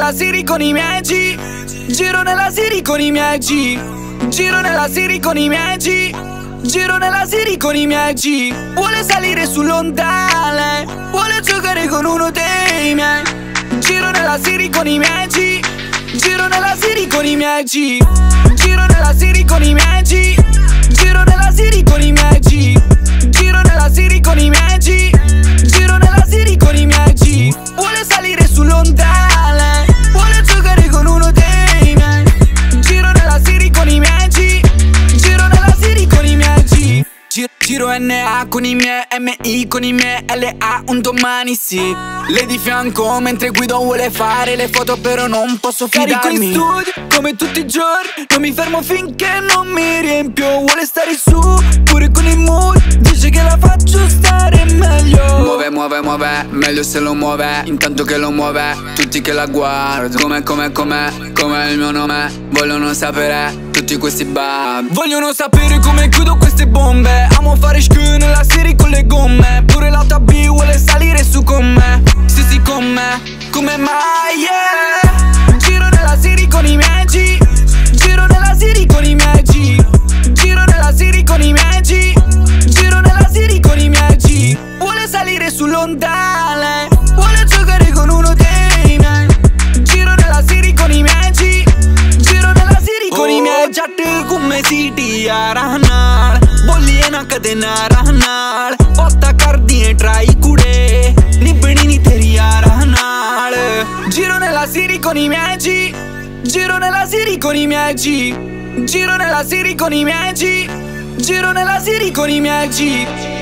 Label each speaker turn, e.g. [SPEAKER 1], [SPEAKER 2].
[SPEAKER 1] nella Siri con i miei G. Giro nella Siri con i miei G. Giro nella Siri con i miei G. Giro nella Siri con i miei G. Vuole salire sull'ondale, vuole giocare con uno dei miei. Giro nella Siri con i miei G. Giro nella Siri con i miei G. Giro nella Siri con i miei G. Giro nella Siri con i miei G. Giro nella Siri con i miei G. Giro nella Siri con i miei G. Vuole salire sull'ondale, vuole giocare con uno dei miei. Giro nella Siri con i miei G. Giro nella Siri con i miei G. Giro NA con i miei, MI con i miei, LA un domani sì. Lei di fianco mentre guido vuole fare le foto però non posso fidarmi. Carico in studio come tutti i giorni, non mi fermo finché non mi riempio. Vuole stare su, pure con i muri, dice che la faccio stare meglio. Muove, meglio se lo muove. Intanto che lo muove, tutti che la guardano. Come il mio nome, vogliono sapere tutti questi bab. Vogliono sapere come chiudo queste bombe. Amo fare schön nella Siri con le gomme. Pure la B vuole salire su con me. Sì, con me, come mai, yeah. Giro nella Siri con i miei G. Giro nella Siri con i miei G. Giro nella Siri con i miei G. Giro nella Siri con i miei G. Vuole salire sull'ondale, vuole giocare con uno dei miei. Giro nella Siri con i miei G. Giro nella Siri con i miei G. Jat come City a rahnar, bolliye na kade na rahnar. Botta cardine tra i cure, nibbini teri a rahnar. Giro nella Siri con i miei G. Giro nella Siri con i miei G. Giro nella Siri con i miei G. Giro nella Siri con i miei G.